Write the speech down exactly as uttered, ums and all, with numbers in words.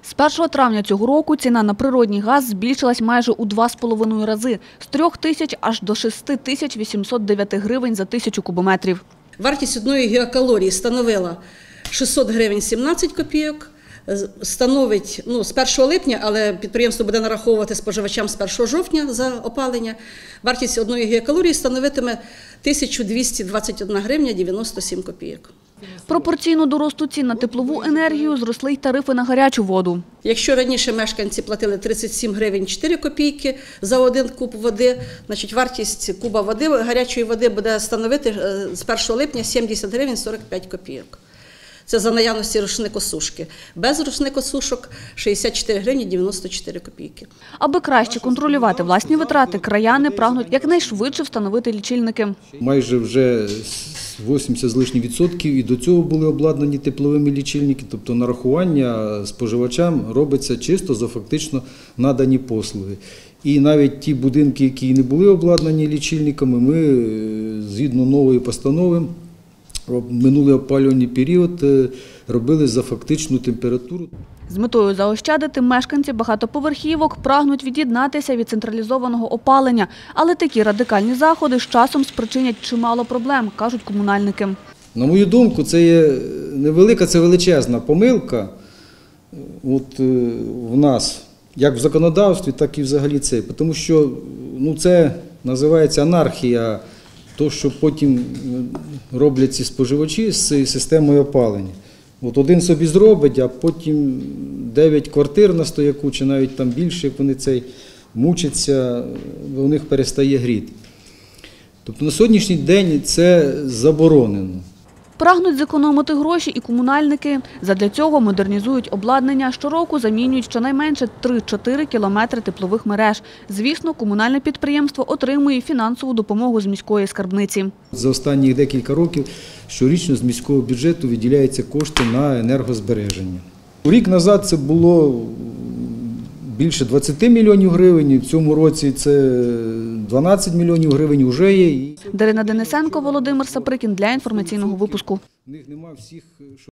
З першого травня цього року ціна на природній газ збільшилась майже у два з половиною рази – з трьох тисяч аж до шести тисяч вісімсот дев'яти гривень за тисячу кубометрів. Вартість одної гігакалорії становила шістсот гривень сімнадцять копійок. Становить ну, з першого липня, але підприємство буде нараховувати споживачам з першого жовтня за опалення. Вартість одної гігакалорії становитиме тисячу двісті двадцять одна гривня дев'яносто сім копійок. Пропорційно до росту цін на теплову енергію зросли й тарифи на гарячу воду. Якщо раніше мешканці платили тридцять сім гривень чотири копійки за один куб води, значить вартість куба води, гарячої води буде становити з першого липня сімдесят гривень сорок п'ять копійок. Це за наявності рушникосушки. Без рушникосушок – шістдесят чотири гривні дев'яносто чотири копійки. Аби краще контролювати власні витрати, краяни прагнуть якнайшвидше встановити лічильники. Майже вже вісімдесят з лишнім відсотків і до цього були обладнані тепловими лічильники, тобто нарахування споживачам робиться чисто за фактично надані послуги. І навіть ті будинки, які не були обладнані лічильниками, ми згідно нової постанови минулий опалювальний період робили за фактичну температуру. З метою заощадити мешканці багатоповерхівок прагнуть від'єднатися від централізованого опалення. Але такі радикальні заходи з часом спричинять чимало проблем, кажуть комунальники. На мою думку, це є невелика, це величезна помилка от, в нас, як в законодавстві, так і взагалі це. Тому що ну, це називається анархія. То, що потім роблять ці споживачі з цією системою опалення. От один собі зробить, а потім дев'ять квартир на стояку, чи навіть там більше, як вони цей мучаться, у них перестає гріти. Тобто на сьогоднішній день це заборонено. Прагнуть зекономити гроші і комунальники. Задля цього модернізують обладнання. Щороку замінюють щонайменше три-чотири кілометри теплових мереж. Звісно, комунальне підприємство отримує фінансову допомогу з міської скарбниці. За останні декілька років щорічно з міського бюджету виділяються кошти на енергозбереження. Рік назад це було більше двадцяти мільйонів гривень, в цьому році це дванадцять мільйонів гривень вже є. Дарина Денисенко, Володимир Саприкін для інформаційного випуску.